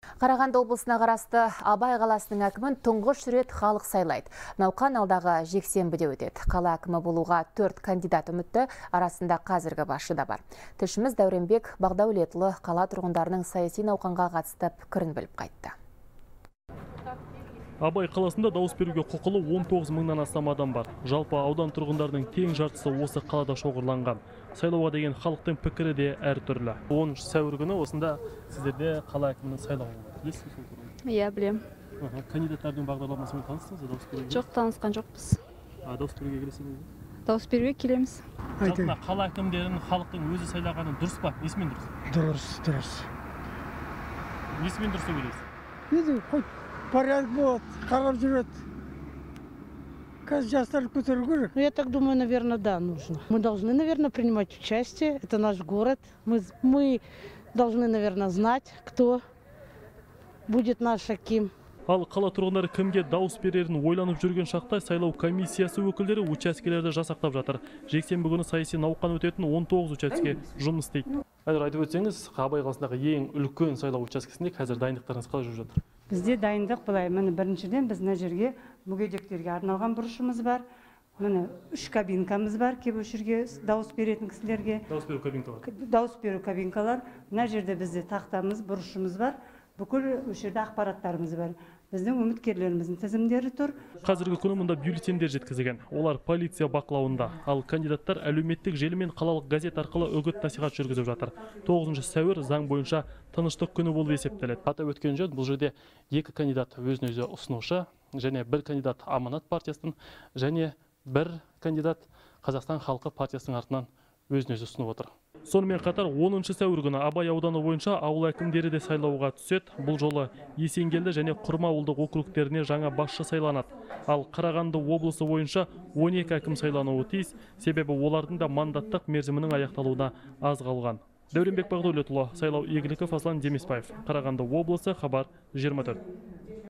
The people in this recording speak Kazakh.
Қарағанды облысына қарасты Абай қаласының әкімін тұңғыш рет халық сайлайды. Науқан алдағы жексенбіде өтеді. Қала әкімі болуға 4 кандидат үмітті, арасында қазіргі басшы да бар. Тілшіміз Дәуренбек Бағдаулетұлы қала тұрғындарының саяси науқанға қатысты пікірін біліп қайтты. Абай қаласында дауыс беруге құқылы 19 мыңнан астам адам бар. Жалпы аудан тұрғындарының тең жартысы осы қалада шоғырланған. Сайлауға деген халықтың пікірі де әртүрлі. 10 сәуір күні осында сіздерде қала әкімінің сайлауы болады. Иә, білем. Кандидаттардың бағдарламасымен таныстыңыз ба дауыс беруге? Жоқ, танысқан жоқпыз. Дауыс беруге келесіңіз бе? Дауыс беруге келеміз. Жалпы қала әкімдерін халықтың өзі сайлағаны дұрыс па? Несімен дұрыс? Дұрыс. Несімен дұрыс деп ойлайсыз? Енді хоть порядок болады, қарап жүреді. Қазір жастар көтеру керек. Я так думаю, наверное, да, нужно. Мы должны, наверное, принимать участие. Это наш город. Мы должны, наверное, знать, кто будет наш аким. Ал қала тұрғындары кімге дауыс берерін ойланып жүрген шақта сайлау комиссиясы өкілдері учаскелерді жасақтап жатыр. Жексенбі күні саяси науқан өтетін 19 учаске жұмыс істейді. Айтып өтсеңіз, Абай қаласындағы ең үлкен сайлау учаскесінде қазір дайындықтарыңыз қалай жүріп жатыр? Бізде дайындық былай, міне біріншіден біз мына жерге мүгедектерге арналған бұрышымыз бар. Міне 3 кабинкамыз бар, кейбір жерге дауыс беретін кісілерге. Дауыс беру кабинкалар. Дауыс беру кабинкалар. Мына жерде бізде тақтамыз, бұрышымыз бар. Бүкіл жерде ақпараттарымыз бар. Біздің үміткерлеріміздің тізімдері тұр. Қазіргі күні мұнда бюллетендер жеткізілген. Олар полиция бақылауында. Ал кандидаттар әлеуметтік желі мен қалалық газет арқылы үгіт насихат жүргізіп жатыр. 9 сәуір заң бойынша тыныштық күні болып есептеледі. Атап өткен жөн, бұл жерде 2 кандидат өзін өзі ұсынушы, және 1 кандидат Аманат партиясының, және 1 кандидат Қазақстан халқы партиясының артынан өзін өзі ұсынып отыр. Сонымен қатар 10 сәуір күні Абай ауданы бойынша ауыл әкімдері де сайлауға түседі. Бұл жолы Есенгелді және Құрма ауылдық округтеріне жаңа басшы сайланады. Ал Қарағанды облысы бойынша 12 әкім сайлануы тиіс, себебі олардың да мандаттық мерзімінің аяқталуына аз қалған. Дәуренбек Бағдаулетұлы, Сайлау Игіліков, Аслан Демесбаев, Қарағанды облысы, Хабар 24.